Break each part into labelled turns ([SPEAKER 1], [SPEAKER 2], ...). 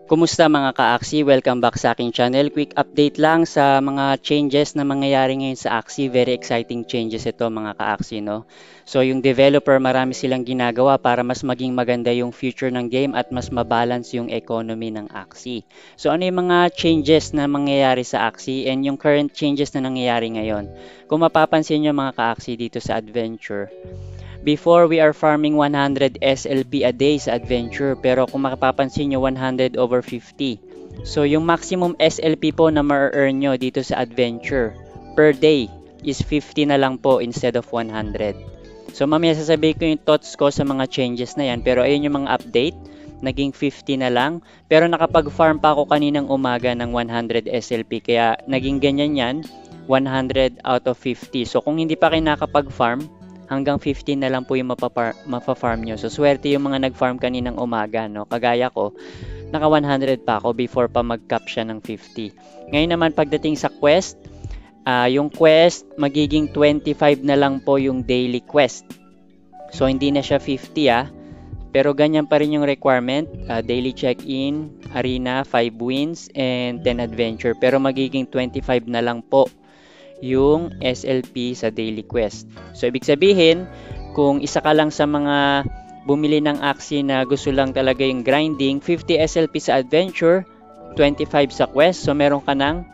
[SPEAKER 1] Kumusta mga ka-Axie? Welcome back sa aking channel. Quick update lang sa mga changes na mangyayari ngayon sa Axie. Very exciting changes ito mga ka-Axie, no? So yung developer, marami silang ginagawa para mas maging maganda yung future ng game at mas mabalance yung economy ng Axie. So ano yung mga changes na mangyayari sa Axie and yung current changes na nangyayari ngayon? Kung mapapansin nyo mga ka-Axie dito sa Adventure, before, we are farming 100 SLP a day sa adventure, pero kung makapapansin nyo, 100 over 50. So, yung maximum SLP po na ma-earn nyo dito sa adventure per day is 50 na lang po instead of 100. So, mamaya sasabihin ko yung thoughts ko sa mga changes na yan, pero ayun yung mga update. Naging 50 na lang, pero nakapag-farm pa ako kaninang umaga ng 100 SLP, kaya naging ganyan yan, 100 out of 50. So, kung hindi pa kayo nakapag-farm, hanggang 15 na lang po yung mapafarm nyo. So, swerte yung mga nag-farm kaninang umaga, no? Kagaya ko, naka 100 pa ako before pa mag-cap siya ng 50. Ngayon naman, pagdating sa quest, yung quest, magiging 25 na lang po yung daily quest. So, hindi na siya 50, pero ganyan pa rin yung requirement. Daily check-in, arena, 5 wins, and 10 adventure. Pero magiging 25 na lang po yung SLP sa daily quest. So, ibig sabihin, kung isa ka lang sa mga bumili ng Axie na gusto lang talaga yung grinding, 50 SLP sa adventure, 25 sa quest, so meron ka ng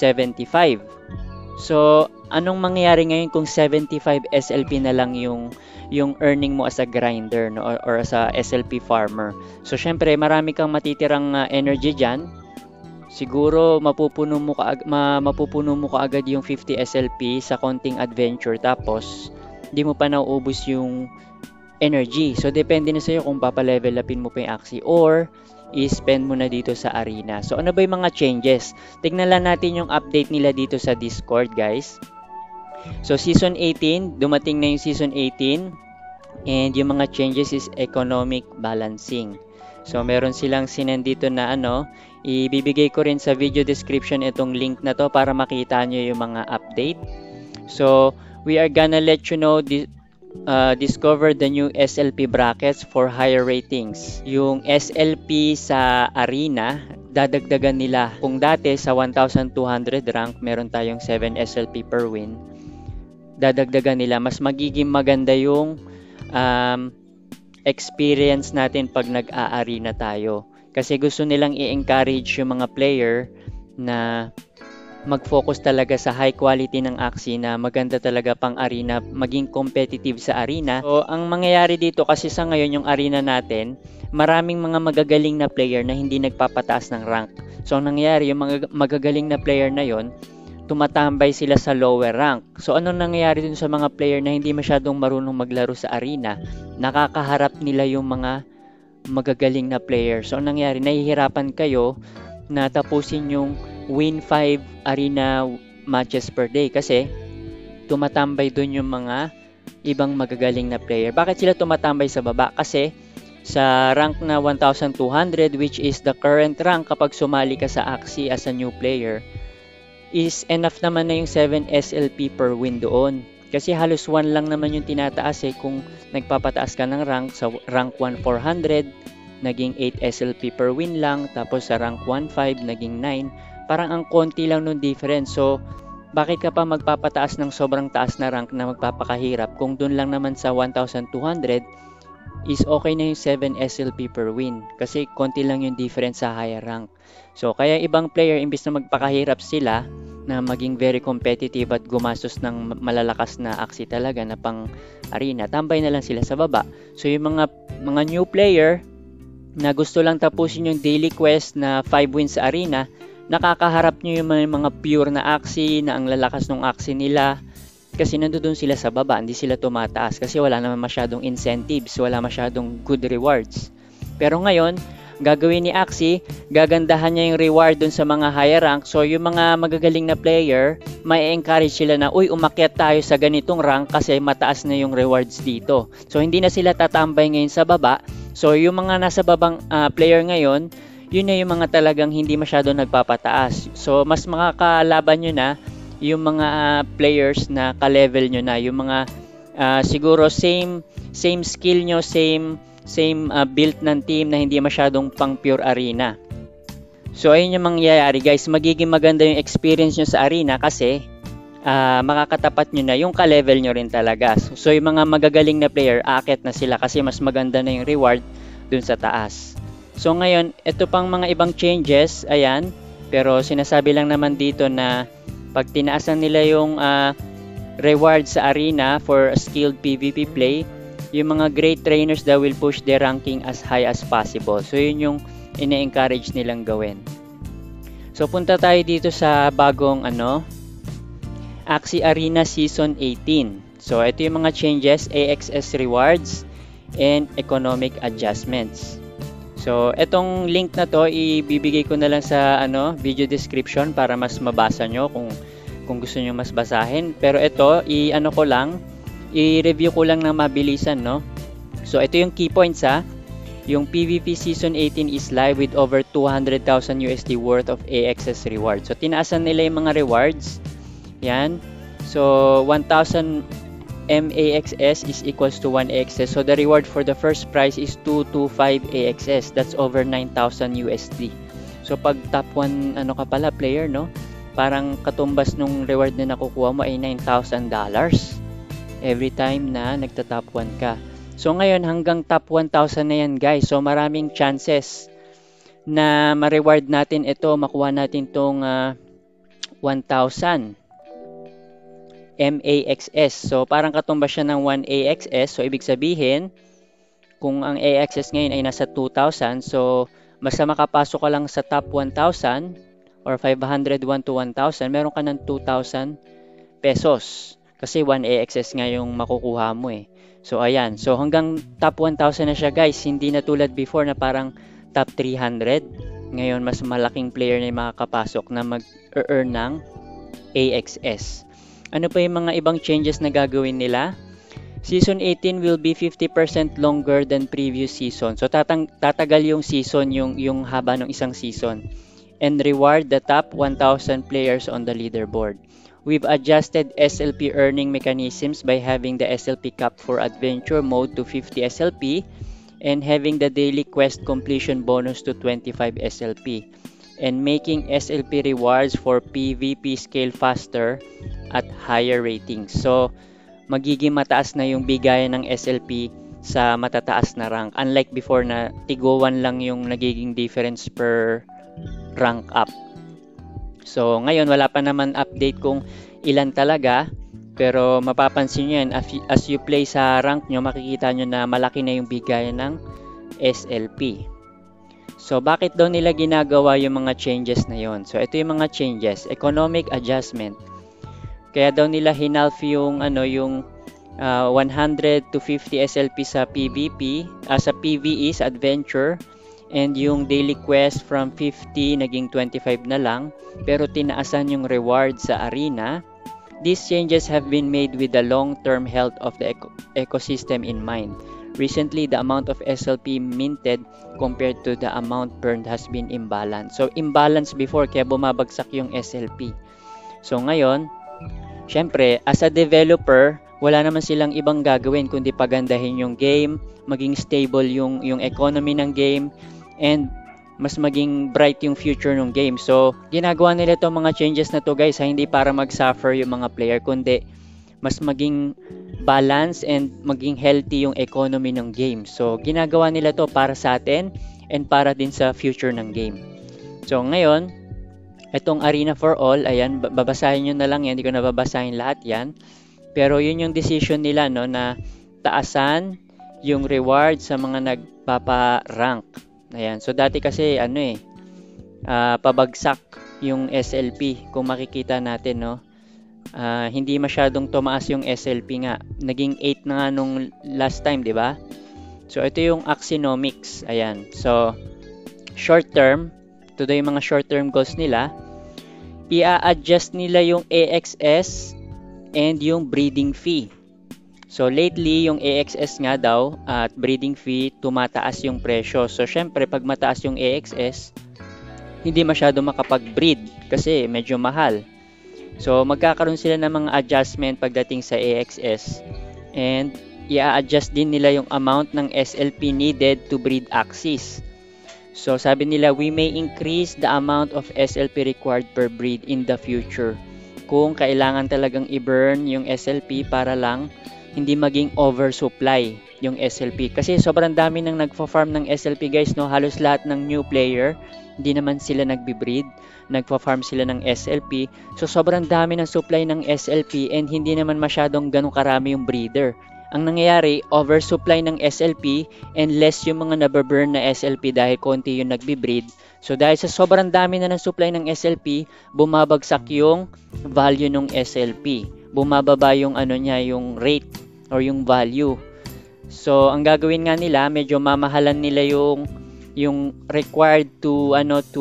[SPEAKER 1] 75. So, anong mangyayari ngayon kung 75 SLP na lang yung earning mo as a grinder, no? Or as a SLP farmer? So, syempre, marami kang matitirang energy dyan. Siguro mapupuno mo kaagad yung 50 SLP sa konting adventure, tapos di mo pa nauubos yung energy. So depende na sa'yo kung papalevel upin mo pa yung Axie or i-spend mo na dito sa arena. So ano ba yung mga changes? Tignan lang natin yung update nila dito sa Discord, guys. So season 18, dumating na yung season 18, and yung mga changes is economic balancing. So meron silang sinend dito na ibibigay ko rin sa video description itong link na to para makita nyo yung mga update. So, we are gonna let you know, discover the new SLP brackets for higher ratings. Yung SLP sa arena, dadagdagan nila. Kung dati sa 1,200 rank, meron tayong 7 SLP per win. Dadagdagan nila. Mas magiging maganda yung experience natin pag nag-a-arena tayo. Kasi gusto nilang i-encourage yung mga player na mag-focus talaga sa high quality ng Axie na maganda talaga pang arena, maging competitive sa arena. So, ang mangyayari dito kasi sa ngayon yung arena natin, maraming mga magagaling na player na hindi nagpapataas ng rank. So, ang nangyayari, yung mga magagaling na player na yon, tumatambay sila sa lower rank. So, anong nangyayari dun sa mga player na hindi masyadong marunong maglaro sa arena? Nakakaharap nila yung mga magagaling na player. So, ang nangyari, nahihirapan kayo na tapusin yung win 5 arena matches per day kasi tumatambay dun yung mga ibang magagaling na player. Bakit sila tumatambay sa baba? Kasi sa rank na 1,200, which is the current rank kapag sumali ka sa Axie as a new player, is enough naman na yung 7 SLP per win doon. Kasi halos 1 lang naman yung tinataas kung nagpapataas ka ng rank. Sa rank 1, 400, naging 8 SLP per win lang. Tapos sa rank 1, 5, naging 9. Parang ang konti lang nung difference. So, bakit ka pa magpapataas ng sobrang taas na rank na magpapakahirap kung dun lang naman sa 1,200 is okay na yung 7 SLP per win. Kasi konti lang yung difference sa higher rank. So, kaya ibang player, imbis na magpakahirap sila, na maging very competitive at gumastos ng malalakas na Axie talaga na pang arena, tambay na lang sila sa baba. So yung mga new player na gusto lang tapusin yung daily quest na 5 wins sa arena, nakakaharap nyo yung mga pure na Axie na ang lalakas ng Axie nila kasi nandoon sila sa baba, hindi sila tumataas kasi wala naman masyadong incentives, wala masyadong good rewards. Pero ngayon, gagawin ni Axie, gagandahan niya yung reward dun sa mga higher rank. So, yung mga magagaling na player, may encourage sila na, uy, umakyat tayo sa ganitong rank kasi mataas na yung rewards dito. So, hindi na sila tatambay ngayon sa baba. So, yung mga nasa babang player ngayon, yun na yung mga talagang hindi masyado nagpapataas. So, mas makakalaban nyo na yung mga players na ka-level nyo na. Yung mga siguro same skill nyo, same build ng team na hindi masyadong pang pure arena. So ayun yung mangyayari guys, magiging maganda yung experience nyo sa arena kasi makakatapat nyo na yung ka-level nyo rin talaga. So yung mga magagaling na player, aakyat na sila kasi mas maganda na yung reward dun sa taas. So ngayon, ito pang mga ibang changes, ayan, pero sinasabi lang naman dito na pag tinaasan nila yung reward sa arena for skilled PvP play, yung mga great trainers that will push their ranking as high as possible. So yun yung ine-encourage nilang gawin. So punta tayo dito sa bagong Axie Arena Season 18. So ito yung mga changes, AXS rewards and economic adjustments. So etong link na to ibibigay ko na lang sa video description para mas mabasa nyo kung gusto nyo mas basahin. Pero ito i-review ko lang ng mabilisan, no? So ito yung key points Yung PvP Season 18 is live with over 200,000 USD worth of AXS rewards. So tinaasan nila yung mga rewards. Yan. So 1,000 MAXS is equals to 1 AXS. So the reward for the first prize is 225 AXS. That's over 9,000 USD. So pag top 1 ka pala player, no? Parang katumbas nung reward na nakukuha mo ay $9,000 every time na nagta-top 1 ka. So ngayon hanggang top 1,000 na yan guys. So maraming chances na ma-reward natin ito, makuha natin tong 1,000 MAXS. So parang katumbas siya ng 1 AXS. So ibig sabihin, kung ang AXS ngayon ay nasa 2,000, so basta makapasok ka lang sa top 1,000 or 501 to 1,000, meron ka ng 2,000 pesos. Kasi 1 AXS nga yung makukuha mo eh. So ayan, so hanggang top 1,000 na siya guys, hindi na tulad before na parang top 300. Ngayon mas malaking player na yung makakapasok na mag-earn ng AXS. Ano pa yung mga ibang changes na gagawin nila? Season 18 will be 50% longer than previous season. So tatagal yung season, yung haba ng isang season. And reward the top 1,000 players on the leaderboard. We've adjusted SLP earning mechanisms by having the SLP cap for adventure mode to 50 SLP and having the daily quest completion bonus to 25 SLP and making SLP rewards for PvP scale faster at higher ratings. So, magiging mataas na yung bigayan ng SLP sa matataas na rank. Unlike before na tiguan lang yung nagiging difference per rank up. So, ngayon wala pa naman update kung ilan talaga, pero mapapansin nyo yan, as you play sa rank nyo, makikita nyo na malaki na yung bigayan ng SLP. So, bakit daw nila ginagawa yung mga changes na yon? So, ito yung mga changes. Economic adjustment. Kaya daw nila hinalf yung 100 to 50 SLP sa PvP, sa PvE, sa adventure, and yung daily quest from 50 naging 25 na lang, pero tinaasan yung reward sa arena. These changes have been made with the long-term health of the ecosystem in mind. Recently, the amount of SLP minted compared to the amount burned has been imbalanced. So, imbalance before, kaya bumabagsak yung SLP. So, ngayon, syempre, as a developer, wala naman silang ibang gagawin kundi pagandahin yung game, maging stable yung economy ng game, and mas maging bright yung future ng game. So, ginagawa nila itong mga changes na to guys, hindi para mag-suffer yung mga player, kundi mas maging balance and maging healthy yung economy ng game. So, ginagawa nila to para sa atin and para din sa future ng game. So, ngayon, itong Arena for All, ayan, babasahin nyo na lang yan, hindi ko na babasahin lahat yan. Pero yun yung decision nila, no, na taasan yung reward sa mga nagpapa-rank. Ayan, so dati kasi pabagsak yung SLP kung makikita natin, no. Hindi masyadong tumaas yung SLP nga. Naging 8 na nga nung last time, di ba? So ito yung Axionomics. Ayan. So short term, ito daw yung mga short term goals nila. I-adjust nila yung AXS and yung breeding fee. So lately, yung AXS nga daw at breeding fee, tumataas yung presyo. So syempre, pag mataas yung AXS, hindi masyado makapag-breed kasi medyo mahal. So magkakaroon sila ng mga adjustment pagdating sa AXS. And i-adjust din nila yung amount ng SLP needed to breed Axies. So sabi nila, we may increase the amount of SLP required per breed in the future. Kung kailangan talagang i-burn yung SLP para lang hindi maging oversupply yung SLP. Kasi sobrang dami nang nagfa-farm ng SLP guys, no? Halos lahat ng new player, hindi naman sila nagbi-breed. Nagfa-farm sila ng SLP. So sobrang dami ng supply ng SLP and hindi naman masyadong ganun karami yung breeder. Ang nangyayari, oversupply ng SLP and less yung mga nababurn na SLP dahil konti yung nagbi-breed. So dahil sa sobrang dami na ng supply ng SLP, bumabagsak yung value ng SLP. Bumababa yung ano niya, yung rate or yung value. So ang gagawin nga nila, medyo mamahalan nila yung required to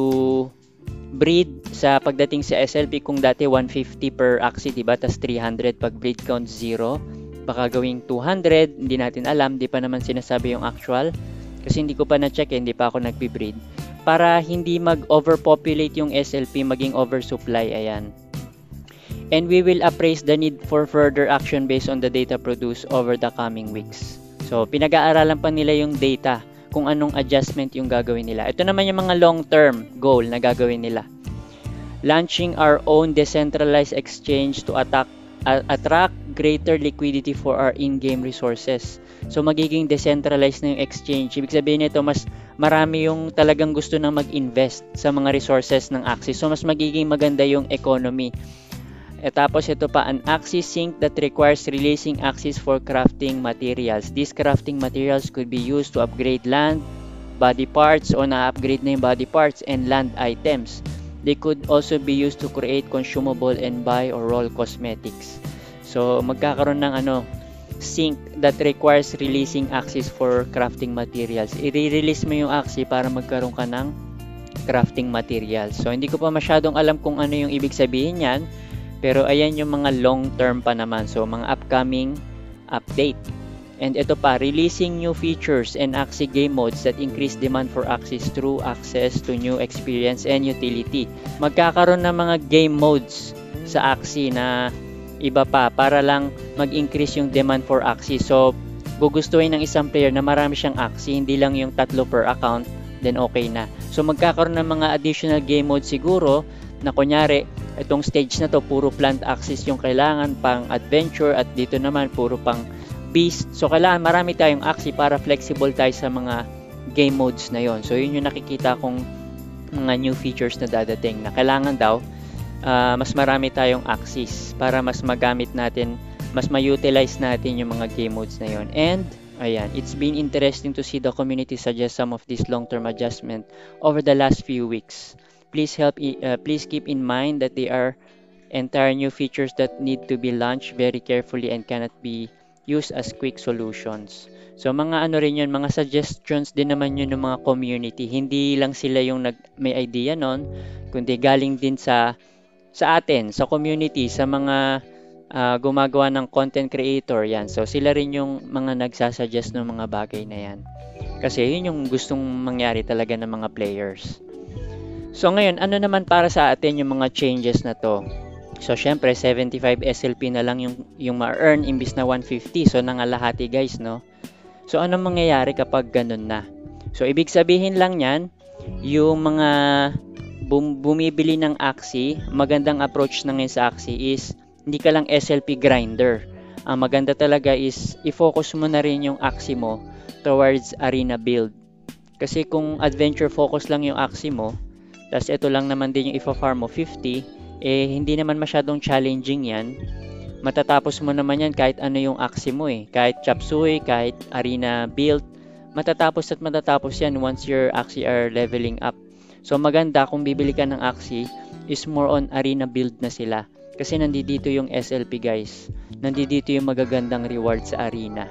[SPEAKER 1] breed sa pagdating sa SLP. Kung dati 150 per axi, diba? Tas 300 pag breed count 0. Baka gawing 200, hindi natin alam, di pa naman sinasabi yung actual. Kasi hindi ko pa na-check, hindi pa ako nagbe-breed. Para hindi mag-overpopulate yung SLP, maging oversupply, ayan. And we will appraise the need for further action based on the data produced over the coming weeks. So, pinag-aaralan pa nila yung data, kung anong adjustment yung gagawin nila. Ito naman yung mga long-term goal na gagawin nila. Launching our own decentralized exchange to attract greater liquidity for our in-game resources. So magiging decentralized na yung exchange. Ibig sabihin nito, mas marami yung talagang gusto na mag-invest sa mga resources ng Axie. So mas magiging maganda yung economy. Tapos ito pa, an Axie sync that requires releasing Axies for crafting materials. These crafting materials could be used to upgrade land, body parts, o na-upgrade na yung body parts and land items. They could also be used to create consumable and buy or roll cosmetics. So magkakaroon ng sync that requires releasing Axies for crafting materials. I-release mo yung Axie para magkaroon ka ng crafting materials. So hindi ko pa masyadong alam kung ano yung ibig sabihin yan. Pero ayan yung mga long term pa naman. So mga upcoming update. And ito pa, releasing new features and Axie game modes that increase demand for Axies through access to new experience and utility. Magkakaroon ng mga game modes sa Axie na iba pa para lang mag-increase yung demand for Axie. So gugustuhin ng isang player na marami siyang Axie, hindi lang yung 3 per account, then okay na. So magkakaroon ng mga additional game modes siguro na kunyari, itong stage na to puro plant Axis yung kailangan pang adventure at dito naman puro pang beast. So kailangan marami tayong Axie para flexible tayo sa mga game modes na yon. So yun yung nakikita kong mga new features na dadating na kailangan daw mas marami tayong Axis para mas magamit natin, mas ma-utilize natin yung mga game modes na yon. And ayan, it's been interesting to see the community suggest some of this long-term adjustment over the last few weeks. Please keep in mind that they are entire new features that need to be launched very carefully and cannot be used as quick solutions. So mga rin yun, mga suggestions din naman yun ng mga community. Hindi lang sila yung may idea nun, kundi galing din sa atin, sa community, sa mga gumagawa ng content creator yan. So sila rin yung mga nagsasuggest ng mga bagay na yan. Kasi yun yung gustong mangyari talaga ng mga players. So ngayon, ano naman para sa atin yung mga changes na to? So syempre 75 SLP na lang yung ma-earn imbis na 150. So nangalahati guys, no? So ano mangyayari kapag ganun na? So ibig sabihin lang yan, yung mga bumibili ng Axie, magandang approach na ngayon sa Axie is hindi ka lang SLP grinder. Ang maganda talaga is i-focus mo na rin yung Axie mo towards arena build. Kasi kung adventure focus lang yung Axie mo, tapos ito lang naman din yung ifa-farm mo 50, hindi naman masyadong challenging yan. Matatapos mo naman yan kahit ano yung Axie mo Kahit chop suey, kahit arena build, matatapos yan once your Axie are leveling up. So maganda kung bibili ka ng Axie is more on arena build na sila. Kasi nandito yung SLP guys. Nandito yung magagandang reward sa arena.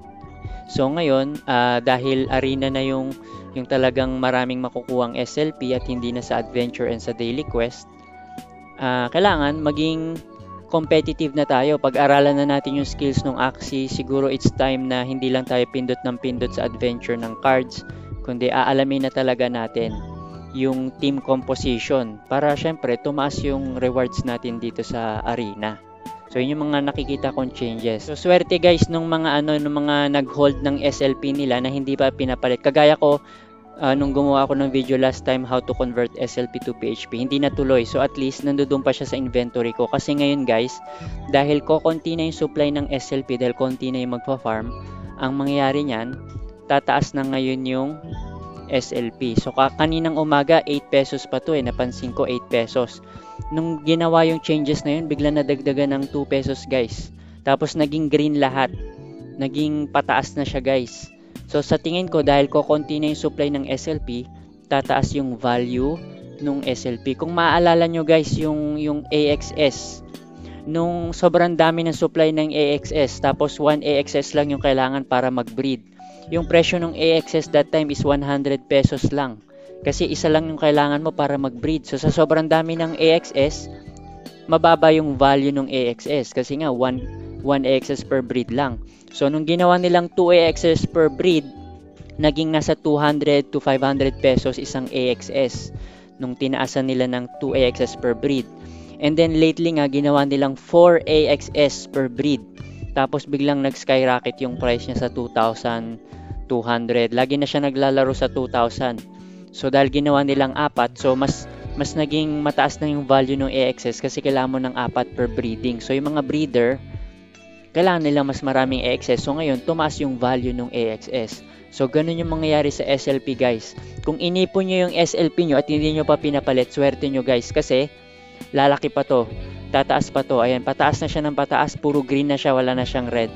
[SPEAKER 1] So ngayon, dahil arena na yung talagang maraming makukuhang SLP at hindi na sa adventure and sa daily quest, kailangan maging competitive na tayo. Pag-aralan na natin yung skills ng Axie, siguro it's time na hindi lang tayo pindot ng pindot sa adventure ng cards, kundi aalamin na talaga natin yung team composition para syempre tumaas yung rewards natin dito sa arena. So yun yung mga nakikita kong changes. So swerte guys nung mga nung mga nag-hold ng SLP nila na hindi pa pinapalit. Kagaya ko, nung gumawa ako ng video last time how to convert SLP to PHP, hindi natuloy. So at least nandoon pa siya sa inventory ko. Kasi ngayon guys, dahil konti na yung supply ng SLP, dahil konti na yung magpa-farm, ang mangyayari niyan, tataas na ngayon yung SLP. So kaninang umaga 8 pesos pa to napansin ko 8 pesos. Nung ginawa yung changes na yun, bigla nadagdagan ng 2 pesos guys. Tapos naging green lahat. Naging pataas na siya guys. So sa tingin ko dahil konti na yung supply ng SLP, tataas yung value nung SLP. Kung maaalala nyo guys yung AXS, nung sobrang dami ng supply ng AXS, tapos 1 AXS lang yung kailangan para mag-breed. Yung presyo ng AXS that time is 100 pesos lang. Kasi isa lang yung kailangan mo para mag-breed. So sa sobrang dami ng AXS, mababa yung value ng AXS. Kasi nga 1 AXS per breed lang. So nung ginawa nilang 2 AXS per breed, naging nasa 200 to 500 pesos isang AXS. Nung tinaasan nila ng 2 AXS per breed. And then lately nga ginawa nilang 4 AXS per breed. Tapos biglang nag-skyrocket yung price niya sa 2,200. Lagi na siya naglalaro sa 2,000. So dahil ginawa nilang 4, so mas naging mataas na yung value ng AXS kasi kailangan mo ng 4 per breeding. So yung mga breeder, kailangan nilang mas maraming AXS. So ngayon, tumaas yung value ng AXS. So ganun yung mangyayari sa SLP guys. Kung inipon nyo yung SLP nyo at hindi nyo pa pinapalit, swerte nyo guys. Kasi lalaki pa to. Tataas pa to. Ayan, pataas na siya ng pataas. Puro green na siya, wala na siyang red.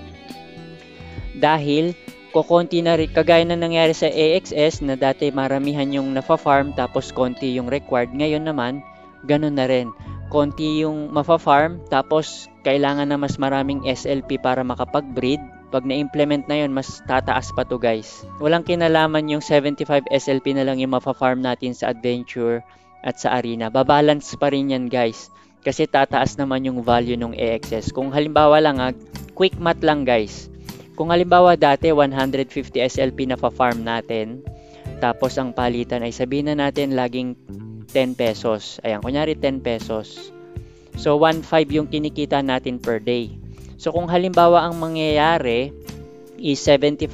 [SPEAKER 1] Dahil, kukonti na rin. Kagaya na nangyari sa AXS na dati maramihan yung nafa-farm tapos konti yung required. Ngayon naman, ganun na rin. Konti yung mafa-farm tapos kailangan na mas maraming SLP para makapag-breed. Pag na-implement na yun, mas tataas pa to guys. Walang kinalaman yung 75 SLP na lang yung mafa-farm natin sa adventure at sa arena. Babalance pa rin yan guys. Kasi tataas naman yung value ng AXS. Kung halimbawa lang, quick math lang guys. Kung halimbawa dati 150 SLP na fa-farm natin, tapos ang palitan ay sabihin na natin laging 10 pesos. Ayan, kunyari 10 pesos. So 1.5 yung kinikita natin per day. So kung halimbawa ang mangyayari is 75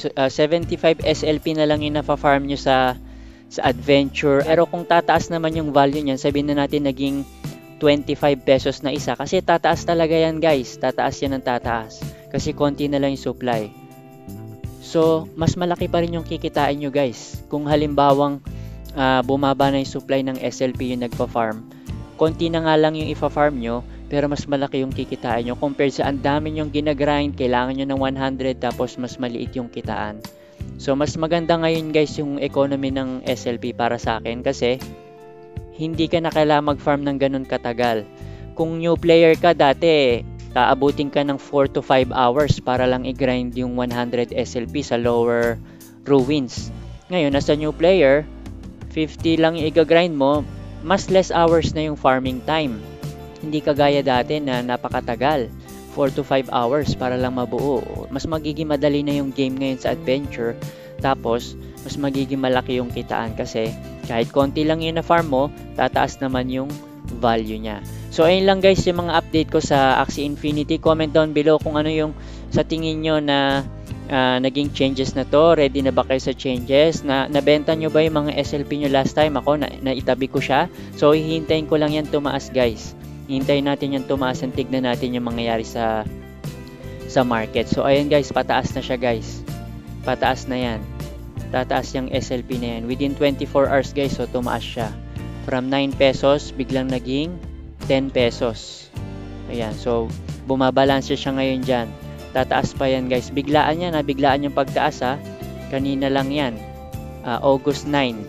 [SPEAKER 1] SLP na lang yung nafa-farm nyo sa adventure. Pero kung tataas naman yung value niyan, sabihin na natin naging 25 pesos na isa. Kasi tataas talaga yan guys. Tataas yan ng tataas. Kasi konti na lang yung supply. So, mas malaki pa rin yung kikitain nyo guys. Kung halimbawang bumaba na yung supply ng SLP yung nagpa-farm, konti na nga lang yung ipa-farm nyo, pero mas malaki yung kikitain nyo. Compared sa ang dami nyong ginagrind, kailangan nyo ng 100 tapos mas maliit yung kitaan. So, mas maganda ngayon guys yung economy ng SLP para sa akin kasi hindi ka na kailangan mag-farm ng ganun katagal. Kung new player ka dati, aabutin ka ng 4 to 5 hours para lang i-grind yung 100 SLP sa lower ruins. Ngayon, as a new player, 50 lang yung i-grind mo, mas less hours na yung farming time. Hindi kagaya dati na napakatagal, 4 to 5 hours para lang mabuo. Mas magiging madali na yung game ngayon sa adventure, tapos mas magiging malaki yung kitaan kasi kahit konti lang yung na-farm mo, tataas naman yung value niya. So ayun lang guys yung mga update ko sa Axie Infinity. Comment down below kung ano yung sa tingin nyo na naging changes na to. Ready na ba kayo sa changes? Nabenta nyo ba yung mga SLP nyo last time? Ako, naitabi ko siya. So hihintayin ko lang yan tumaas guys. Hintayin natin yan tumaas and tignan natin yung mangyayari sa market. So ayun guys, pataas na siya guys. Pataas na yan. Tataas yung SLP na yan. Within 24 hours guys, so tumaas siya. From 9 pesos, biglang naging 10 pesos. Ayan, so bumabalanse siya ngayon dyan. Tataas pa yan guys. Biglaan yan biglaan yung pagtaas Kanina lang yan. August 9.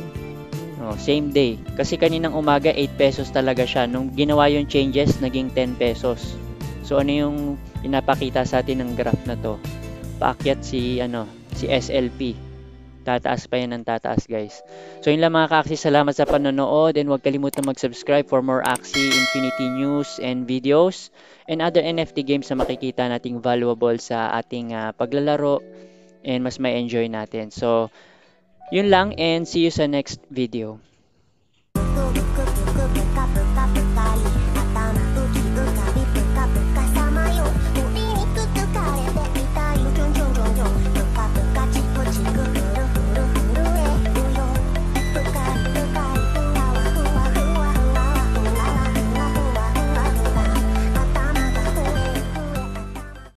[SPEAKER 1] Same day. Kasi kaninang umaga 8 pesos talaga siya. Nung ginawa yung changes, naging 10 pesos. So ano yung pinapakita sa atin ng graph na to? Paakyat si SLP. Tataas pa yan ng tataas guys. So yun lang mga ka-Axie, salamat sa panonood and huwag kalimutan mag-subscribe for more Axie Infinity news and videos and other NFT games na makikita nating valuable sa ating paglalaro and mas may enjoy natin. So yun lang and see you sa next video.